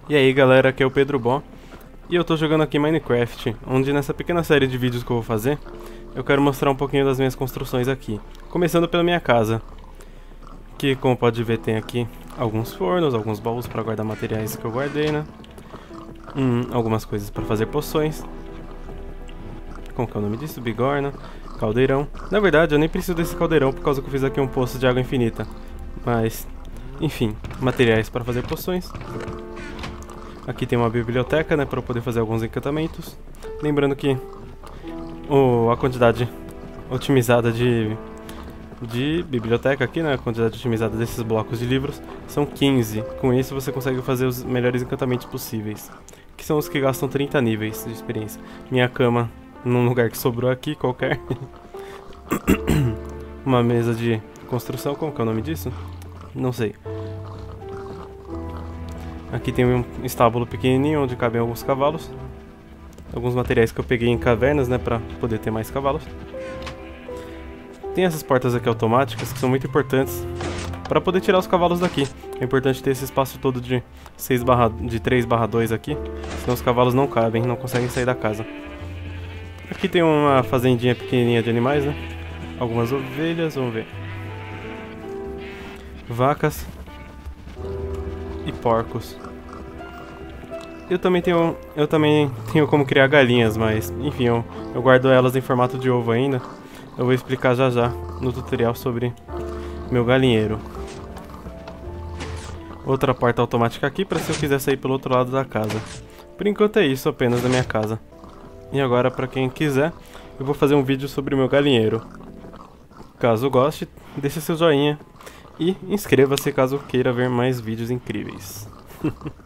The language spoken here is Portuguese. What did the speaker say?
E aí galera, aqui é o Pedro Bó e eu tô jogando aqui Minecraft, onde nessa pequena série de vídeos que eu vou fazer, eu quero mostrar um pouquinho das minhas construções aqui. Começando pela minha casa, que como pode ver tem aqui alguns fornos, alguns baús para guardar materiais que eu guardei, né? Algumas coisas para fazer poções. Como que é o nome disso? Bigorna, caldeirão. Na verdade eu nem preciso desse caldeirão por causa que eu fiz aqui um poço de água infinita. Mas, enfim, materiais para fazer poções. Aqui tem uma biblioteca, né, para eu poder fazer alguns encantamentos. Lembrando que a quantidade otimizada de biblioteca aqui, né, a quantidade otimizada desses blocos de livros são 15. Com isso você consegue fazer os melhores encantamentos possíveis, que são os que gastam 30 níveis de experiência. Minha cama num lugar que sobrou aqui, qualquer. Uma mesa de construção, como que é o nome disso? Não sei. Aqui tem um estábulo pequenininho onde cabem alguns cavalos. Alguns materiais que eu peguei em cavernas, né, pra poder ter mais cavalos. Tem essas portas aqui automáticas que são muito importantes para poder tirar os cavalos daqui. É importante ter esse espaço todo de 3/2 aqui, senão os cavalos não cabem, não conseguem sair da casa. Aqui tem uma fazendinha pequenininha de animais, né? Algumas ovelhas, vamos ver. Vacas e porcos. Eu também tenho como criar galinhas, mas enfim, eu guardo elas em formato de ovo ainda. Eu vou explicar já já no tutorial sobre meu galinheiro. Outra porta automática aqui para se eu quiser sair pelo outro lado da casa. Por enquanto é isso apenas da minha casa. E agora, para quem quiser, eu vou fazer um vídeo sobre o meu galinheiro. Caso goste, deixe seu joinha e inscreva-se caso queira ver mais vídeos incríveis.